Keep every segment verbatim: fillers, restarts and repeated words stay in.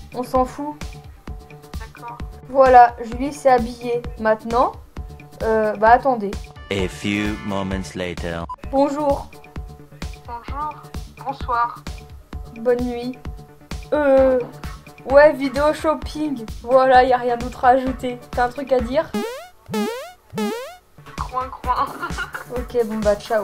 On s'en fout. D'accord. Voilà, Julie s'est habillée. Maintenant, euh, bah attendez. A few moments later. Bonjour, Bonjour. Bonsoir. bonne nuit. Euh... Ouais, vidéo shopping. Voilà, y a rien d'autre à ajouter. T'as un truc à dire? Coin, coin. Ok, bon bah ciao.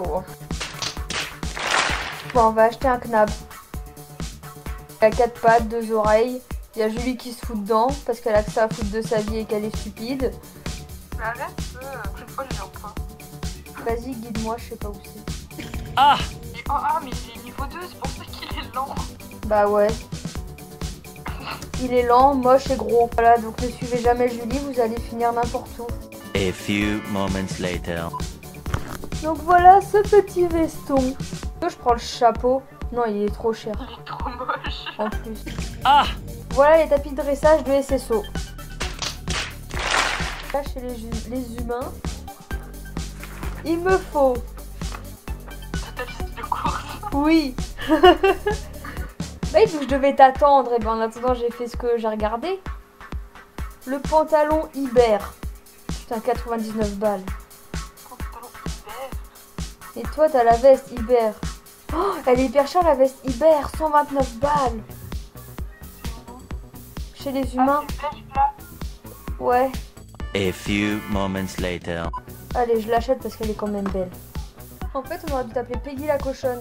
Bon, on va acheter un knab. Il a quatre pattes, deux oreilles. Il y a Julie qui se fout dedans parce qu'elle a que ça à foutre de sa vie et qu'elle est stupide. Mais arrête, euh, la prochaine fois je viens pas. Vas-y, guide-moi, je sais pas où c'est. Ah! Et, oh, ah, mais il est niveau deux, c'est pour ça qu'il est lent. Bah ouais. Il est lent, moche et gros. Voilà, donc ne suivez jamais Julie, vous allez finir n'importe où. A few moments later. Donc voilà ce petit veston. Je prends le chapeau. Non, il est trop cher. Il est trop moche. En plus. Ah! Voilà les tapis de dressage de S S O. Là, chez les, les humains, il me faut. Ta liste de courses. Oui. Bah, il faut que je devais t'attendre. Et ben en attendant, j'ai fait ce que j'ai regardé. Le pantalon Iber. Putain, quatre-vingt-dix-neuf balles. Pantalon hiver. Et toi, t'as la veste Iber. Oh, elle est hyper chère la veste Iber. cent vingt-neuf balles. Chez les humains. Ah, c'est beige là. Ouais. A few moments later. Allez, je l'achète parce qu'elle est quand même belle. En fait, on aurait dû t'appeler Peggy la cochonne.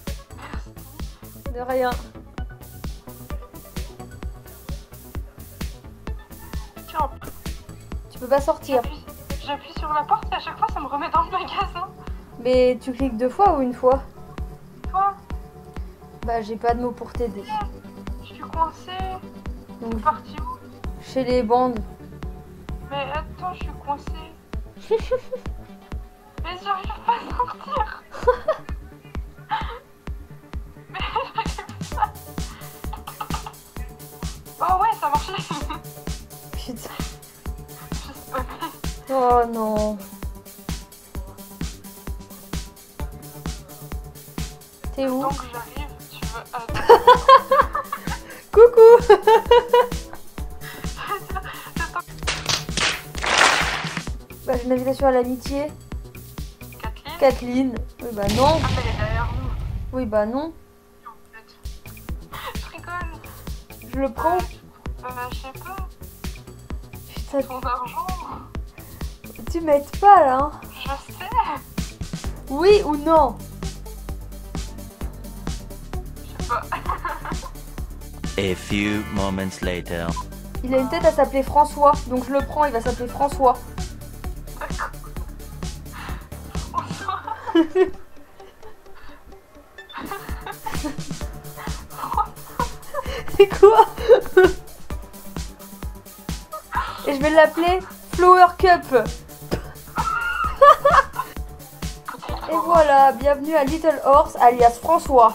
De rien. Tiens, Tu peux pas sortir. j'appuie j'appuie sur la porte et à chaque fois ça me remet dans le magasin. Mais tu cliques deux fois ou une fois? Toi, Bah, j'ai pas de mots pour t'aider. je suis coincée. Donc, T'es parti où? chez les bandes. Mais attends, je suis coincée. Mais j'arrive pas à sortir. Mais j'arrive pas. Oh ouais, ça marchait. Putain. Je sais pas. Oh non. T'es où? Tant que j'arrive, tu veux... Attends. Coucou. Bah, j'ai une invitation à l'amitié. Kathleen. Kathleen. Oui, bah non. Ah, mais elle est derrière nous. Oui, bah non. En fait. Je rigole. Je le prends. Euh, je sais pas. Putain, Ton argent. tu m'aides pas là. Hein. Je sais. Oui ou non? Je sais pas. A few moments later. Il a une tête à s'appeler François. Donc je le prends, il va s'appeler François. D'accord. Bonsoir. C'est quoi? Et je vais l'appeler Flower Cup. Et voilà, bienvenue à Little Horse alias François.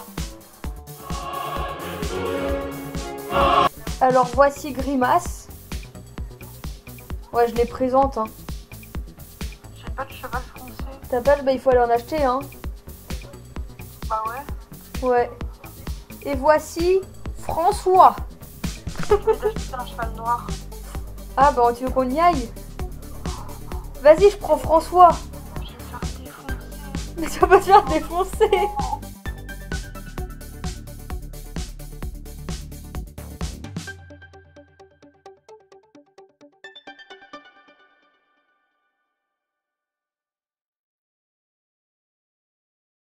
Alors voici Grimace. Ouais, je les présente. Hein. J'ai pas de cheval français. T'as pas, bah il faut aller en acheter. Hein. Bah ouais. Ouais. Et voici François. Je vais t'acheter un cheval noir. Ah bah tu veux qu'on y aille? Vas-y, je prends François. Je vais me faire défoncer. Mais tu vas pas te faire défoncer.